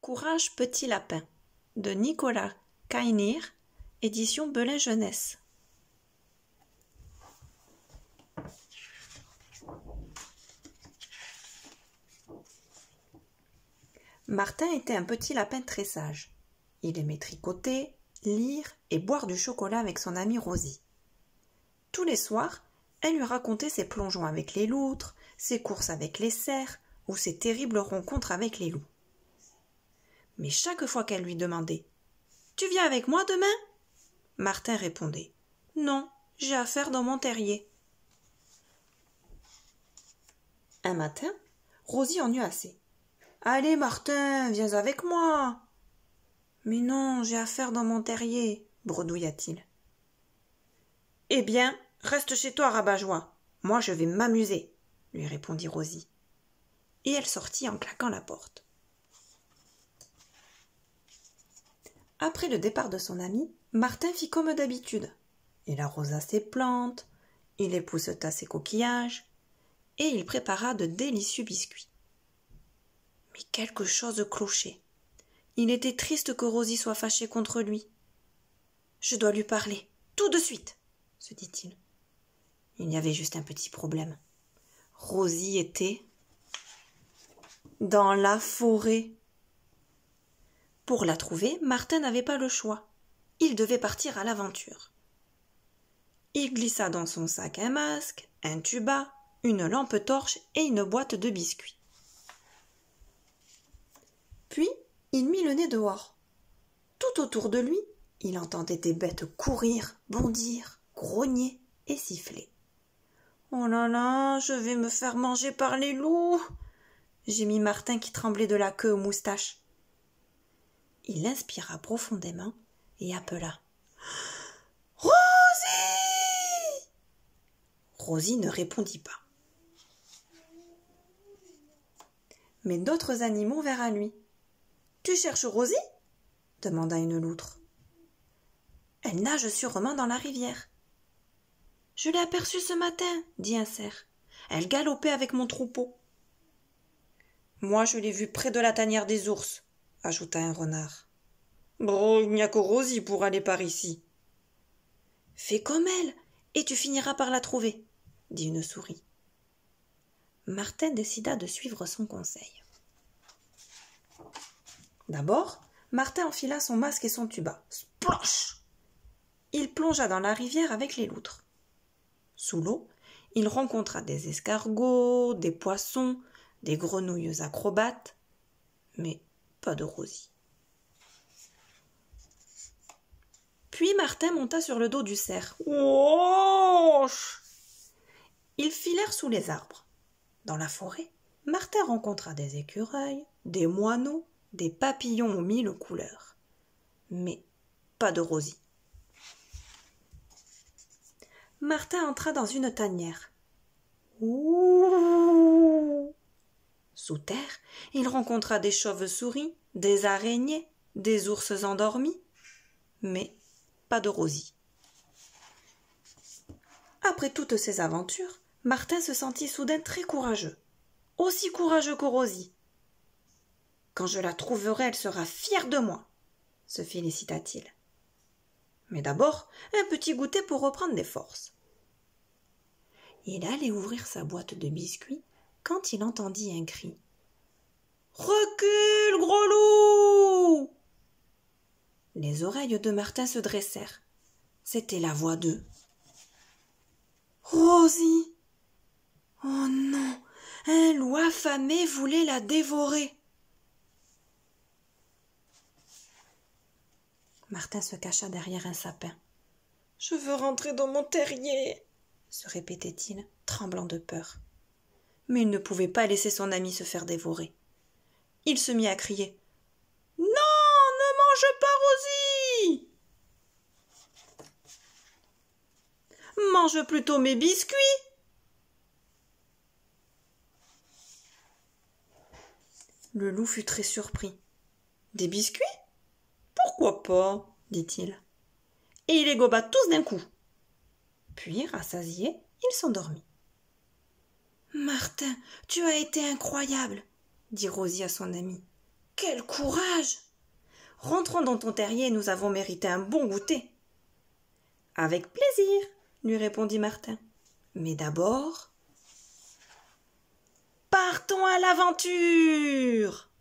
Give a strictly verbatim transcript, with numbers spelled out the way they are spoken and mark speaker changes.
Speaker 1: Courage petit lapin de Nicolas Caïnir, édition Belin Jeunesse. Martin était un petit lapin très sage. Il aimait tricoter, lire et boire du chocolat avec son amie Rosie. Tous les soirs, elle lui racontait ses plongeons avec les loutres, ses courses avec les cerfs ou ses terribles rencontres avec les loups. Mais chaque fois qu'elle lui demandait « Tu viens avec moi demain ?» Martin répondait « Non, j'ai affaire dans mon terrier. » Un matin, Rosie en eut assez. « Allez, Martin, viens avec moi !»« Mais non, j'ai affaire dans mon terrier, » bredouilla-t-il. « Eh bien, reste chez toi, rabat-joie. Moi, je vais m'amuser, » lui répondit Rosie. Et elle sortit en claquant la porte. Après le départ de son ami, Martin fit comme d'habitude. Il arrosa ses plantes, il épousseta ses coquillages, et il prépara de délicieux biscuits. Mais quelque chose clochait. Il était triste que Rosie soit fâchée contre lui. « Je dois lui parler, tout de suite !» se dit-il. Il y avait juste un petit problème. Rosie était dans la forêt. Pour la trouver, Martin n'avait pas le choix. Il devait partir à l'aventure. Il glissa dans son sac un masque, un tuba, une lampe torche et une boîte de biscuits. Puis, il mit le nez dehors. Tout autour de lui, il entendait des bêtes courir, bondir, grogner et siffler. « Oh là là, je vais me faire manger par les loups !» gémit Martin qui tremblait de la queue aux moustaches. Il inspira profondément et appela « Rosie !» Rosie ne répondit pas. Mais d'autres animaux vinrent à lui. « Tu cherches Rosie ?» demanda une loutre. « Elle nage sûrement dans la rivière. »« Je l'ai aperçue ce matin, » dit un cerf. « Elle galopait avec mon troupeau. »« Moi, je l'ai vue près de la tanière des ours, » ajouta un renard. « Bon, il n'y a que Rosie pour aller par ici. »« Fais comme elle, et tu finiras par la trouver, » dit une souris. Martin décida de suivre son conseil. D'abord, Martin enfila son masque et son tuba. Splosh ! Il plongea dans la rivière avec les loutres. Sous l'eau, il rencontra des escargots, des poissons, des grenouilles acrobates, mais pas de Rosie. Puis Martin monta sur le dos du cerf. Wouch ! Ils filèrent sous les arbres. Dans la forêt, Martin rencontra des écureuils, des moineaux, des papillons aux mille couleurs. Mais pas de Rosie. Martin entra dans une tanière. Ouh ! Sous terre, il rencontra des chauves-souris, des araignées, des ours endormis, mais pas de Rosie. Après toutes ces aventures, Martin se sentit soudain très courageux, aussi courageux que Rosie. « Quand je la trouverai, elle sera fière de moi », se félicita-t-il. Mais d'abord, un petit goûter pour reprendre des forces. Il allait ouvrir sa boîte de biscuits quand il entendit un cri. « Recule, gros loup !» Les oreilles de Martin se dressèrent. C'était la voix de Rosie. Oh non, un loup affamé voulait la dévorer. Martin se cacha derrière un sapin. « Je veux rentrer dans mon terrier !» se répétait-il, tremblant de peur. Mais il ne pouvait pas laisser son ami se faire dévorer. Il se mit à crier « Non, ne mange pas Rosie !»« Mange plutôt mes biscuits !» Le loup fut très surpris. « Des biscuits ? Pourquoi pas ?» dit-il. Et il les goba tous d'un coup. Puis, rassasié, il s'endormit. « Martin, tu as été incroyable !» dit Rosie à son ami. Quel courage! Rentrons dans ton terrier, nous avons mérité un bon goûter. Avec plaisir, lui répondit Martin. Mais d'abord, partons à l'aventure!